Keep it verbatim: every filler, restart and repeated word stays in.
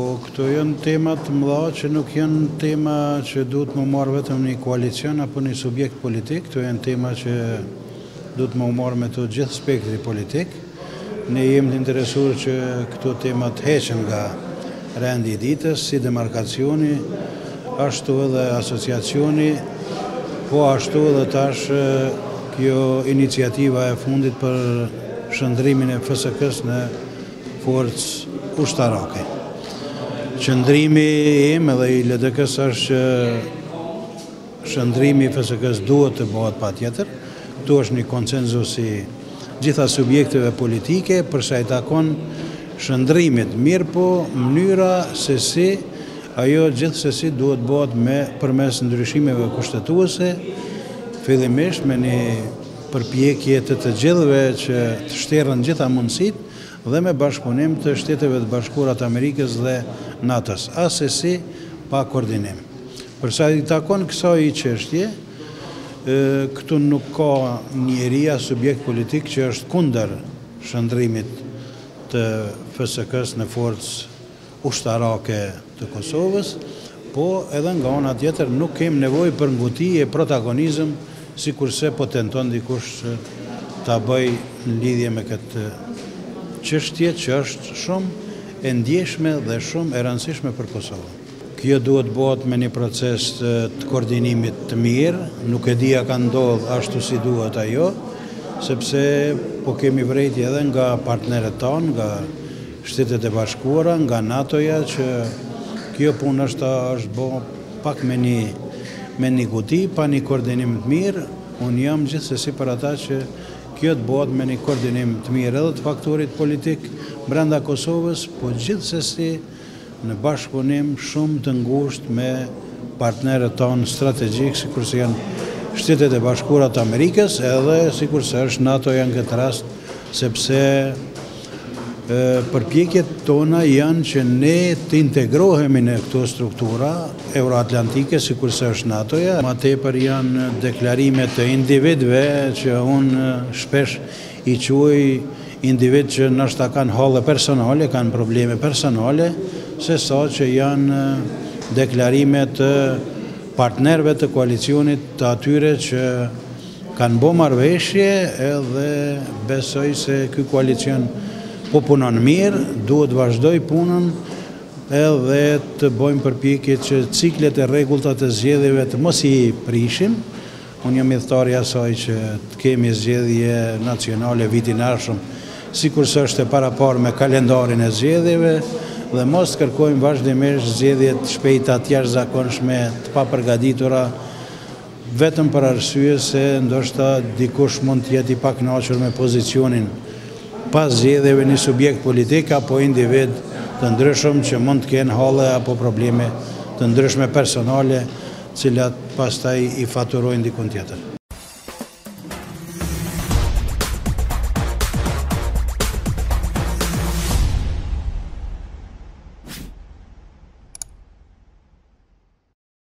Po këto janë tema të mëdha që nuk janë tema që duhet më marrë vetëm një koalicion apo një subjekt politik, këto janë tema që duhet më marrë me të gjithë spektri politik. Ne jemi të interesuar që këto tema të heqen nga rendi i ditës, si demarkacioni, ashtu edhe asociacioni, po ashtu edhe tash kjo iniciativa e fundit për shëndrimin e F S K-s në forcë ushtarake. Qëndrimi im edhe i L D K-s është që shëndrimi i F S K-s duhet të bëhet patjetër. Këtu është një konsenzus i gjitha subjekteve politike përsa i takon shëndrimit, mirë po mënyra se si ajo gjithsesi duhet bëhet me përmes ndryshimeve kushtetuese, fillimisht me një përpjekje të të gjithëve që të shterën gjitha mundësit dhe me bashkëpunim të Shteteve të Bashkuara të Amerikës dhe NATO-s, asesi pa koordinim. Përsa i takon kësaj çështje, këtu nuk ka njëria subjekt politik që është kundër shëndrimit të F S K-s në forcë ushtarake të Kosovës, po edhe nga ana tjetër nuk kemi nevojë për nguti e protagonizëm, sikurse po tenton dikush ta bëj në lidhje me këtë çështje që është shumë e ndjeshme dhe shumë e rëndësishme për Kosovën. Kjo duhet bëhet me një proces të koordinimit të mirë, nuk e di a ka ndodhur ashtu si duhet ajo, sepse po kemi vërejtje edhe nga partnerët tonë, nga Shtetet e Bashkuara, nga NATO-ja, që kjo punë është është bë pak me një me një guti, pa një koordinim të mirë. Unë jam gjithsesi për ata që kjo të bëhet me një koordinim të mirë edhe të faktorit politik brenda Kosovës, po gjithsesi në bashkëpunim shumë të ngushtë me partnerët tonë strategjik, sikurse janë Shtetet e Bashkuara të Amerikës, edhe sikurse është NATO-ja në këtë rast, sepse përpjekjet tona janë që ne të integrohemi në këto struktura euroatlantike, sikurse është NATO-ja. Ma tepër janë deklarime të individëve që unë shpesh i quaj individ që nështë kanë halle personale, kanë probleme personale, se sa që janë deklarime të partnerve të koalicionit të atyre që kanë bo marrëveshje, edhe besoj se ky koalicion po punon mirë, duhet vazhdoj punën edhe të bëjmë përpjekje që ciklet e rregullta të zgjedhjeve të mos i prishim. Unë jam idhëtar i asaj që të kemi zgjedhje nacionale vitin e ardhshëm, sikurse është e paraparë me kalendarin e zgjedhjeve, dhe mos kërkojmë vazhdimisht zgjedhje të shpejta të jashtëzakonshme, të papërgatitura, vetëm për arsye se ndoshta dikush mund të jetë i pakënaqur me pozicionin pas zgjedhjeve një subjekt politik apo individ të ndryshëm që mund të kenë halle apo probleme të ndryshme personale, cilat pastaj i faturojnë dikun tjetër.